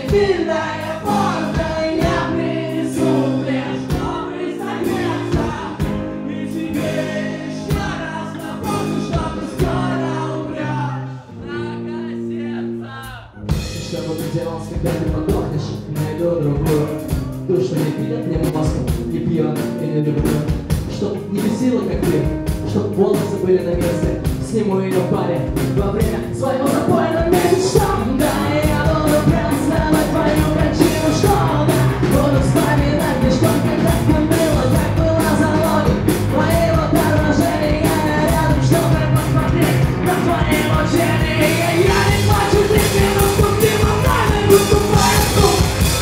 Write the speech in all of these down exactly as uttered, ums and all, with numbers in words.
длинная порта, я принесу лишь добрый совета. И тебе еще раз напомню, что ты скоро умрешь. Что бы ты делал, когда ты подохнешь? Найду другую душу, не пьет, не мозгом, не пьет и не люблю. Чтоб не бесило, как ты, чтоб волосы были на месте. Сниму ее в баре во время своего запойного месяца. Да, я буду праздновать твою кончину, что да, буду вспоминать лишь то, как так было, как было залогом. Твои вот отражения рядом, чтобы посмотреть на твои мучения. Я не плачу, ты минутку, ты молчали, выступаешь тут.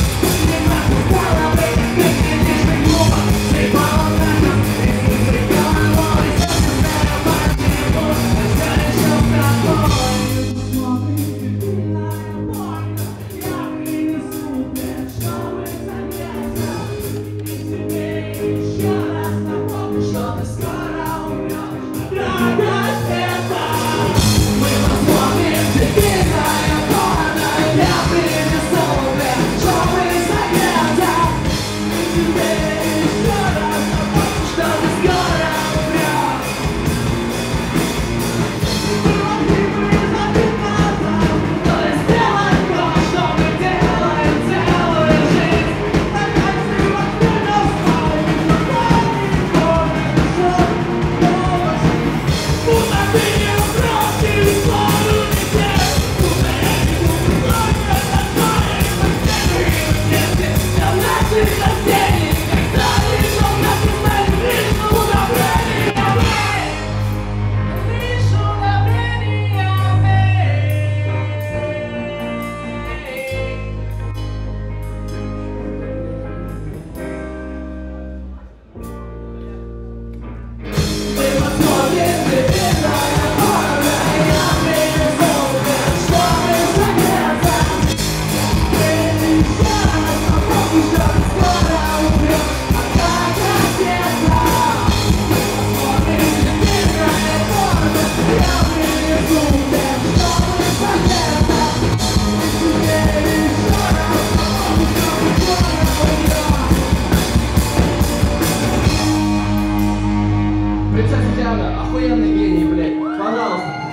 Не так устала быть, ты сидишь и глупо, ты полотна, ты сидишь головой, сердце знаю, партии будут. Принцесса Диана, охуенный гений, блядь, пожалуйста.